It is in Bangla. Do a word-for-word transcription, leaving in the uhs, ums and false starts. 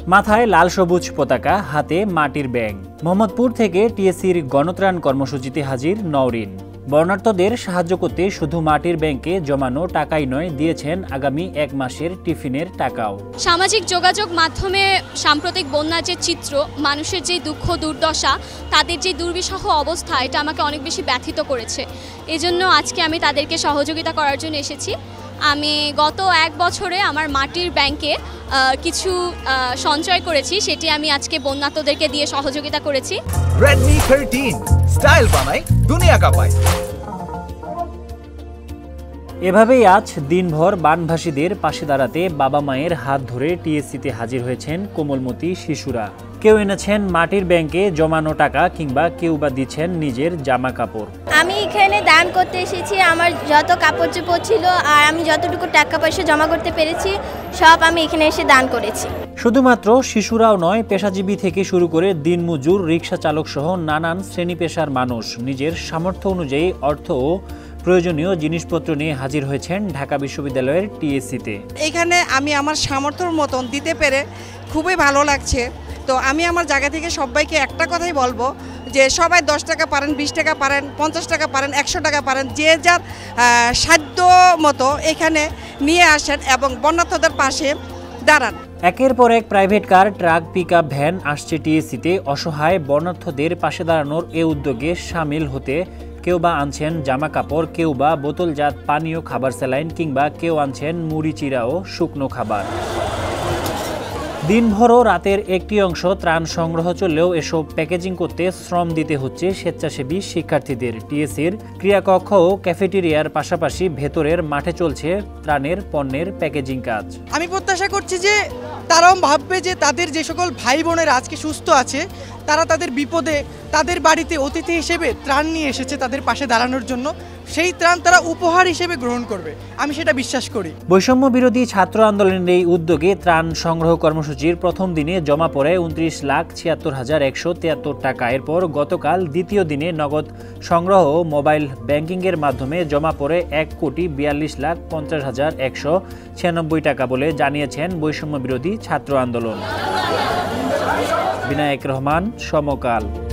মাথায় লাল সবুজ পতাকা, হাতে মাটির ব্যাঙ। মোহাম্মদপুর থেকে টিএসসির গণত্রাণ কর্মসূচিতে হাজির নওরিন। বর্ণাঢ্যদের সাহায্য করতে শুধু মাটির ব্যাংকে জমানো টাকাই নয়, দিয়েছেন আগামী এক মাসের টিফিনের টাকাও। সামাজিক যোগাযোগ মাধ্যমে সাম্প্রতিক বন্যার যে চিত্র, মানুষের যে দুঃখ দুর্দশা, তাদের যে দুর্বিষহ অবস্থা, এটা আমাকে অনেক বেশি ব্যথিত করেছে। এজন্য আজকে আমি তাদেরকে সহযোগিতা করার জন্য এসেছি। আমি গত এক বছরে আমার মাটির ব্যাংকে কিছু সঞ্চয় করেছি, সেটি আমি আজকে বন্যার্তদেরকে দিয়ে সহযোগিতা করেছি। রেডমি থার্টিন স্টাইল বানাই দুনিয়া কাঁপায়। এভাবেই আজ দিনভর বানভাসীদের পাশে দাঁড়াতে বাবা মায়ের হাত ধরে টিএসসিতে হাজির হয়েছেন কোমলমতি শিশুরা। কেউ এনেছেন মাটির ব্যাংকে জমানো টাকা, কিংবা কেউ বা দিচ্ছেন নিজের জামা কাপড়। আমি এখানে দান করতে এসেছি। আমার যত কাপড় চোপড় ছিল আর আমি যতটুকু টাকা পয়সা জমা করতে পেরেছি সব আমি এখানে এসে দান করেছি। শুধুমাত্র শিশুরাও নয়, পেশাজীবী থেকে শুরু করে দিনমজুর, রিক্সা চালক সহ নানান শ্রেণী পেশার মানুষ নিজের সামর্থ্য অনুযায়ী অর্থ ও প্রয়োজনীয় জিনিসপত্র নিয়ে হাজির হয়েছেন ঢাকা বিশ্ববিদ্যালয়ের টিএসসিতে। এখানে আমি আমার সামর্থ্যের মতন দিতে পেরে খুবই ভালো লাগছে। তো আমি আমার জায়গা থেকে সবাইকে একটা কথাই বলবো যে সবাই দশ টাকা পারেন, বিশ টাকা পারেন, পঞ্চাশ টাকা পারেন, একশো টাকা পারেন, যে যার সাধ্য মতো এখানে নিয়ে আসেন এবং বন্যার্তদের পাশে দাঁড়ান। একের পর এক private car, truck, pickup van আসছে টিএসসিতে অসহায় বন্যার্তদের পাশে দাঁড়ানোর এ উদ্যোগে সামিল হতে। কেউ বা আনছেন জামা কাপড়, কেউ বা বোতলজাত পানীয়, খাবার, স্যালাইন, কিংবা কেউ আনছেন মুড়ি, চিরা ও শুকনো খাবার। দিনভরও রাতের একটি অংশ ত্রাণ সংগ্রহ চললেও এসব প্যাকেজিং করতে শ্রম দিতে হচ্ছে স্বেচ্ছাসেবী শিক্ষার্থীদের। টিএসসির ক্রিয়াকক্ষ ও ক্যাফেটেরিয়ার পাশাপাশি ভেতরের মাঠে চলছে ত্রাণের পণ্যের প্যাকেজিং কাজ। আমি প্রত্যাশা করছি যে তারাও ভাববে যে তাদের যে সকল ভাই বোনেরা আজকে সুস্থ আছে, তারা তাদের বিপদে তাদের বাড়িতে অতিথি হিসেবে ত্রাণ নিয়ে এসেছে তাদের পাশে দাঁড়ানোর জন্য, সেই ত্রাণ তারা উপহার হিসেবে গ্রহণ করবে, আমি সেটা বিশ্বাস করি। বৈষম্য বিরোধী ছাত্র আন্দোলনের এই উদ্যোগে ত্রাণ সংগ্রহ কর্মসূচির প্রথম দিনে জমা পড়ে উনত্রিশ লাখ ছিয়াত্তর হাজার একশো তিয়াত্তর টাকা। এরপর গতকাল দ্বিতীয় দিনে নগদ সংগ্রহ ও মোবাইল ব্যাংকিংয়ের মাধ্যমে জমা পড়ে এক কোটি বিয়াল্লিশ লাখ পঞ্চাশ হাজার একশো ছিয়ানব্বই টাকা বলে জানিয়েছেন বৈষম্য বিরোধী ছাত্র আন্দোলন। বিনায়ক রহমান, সমকাল।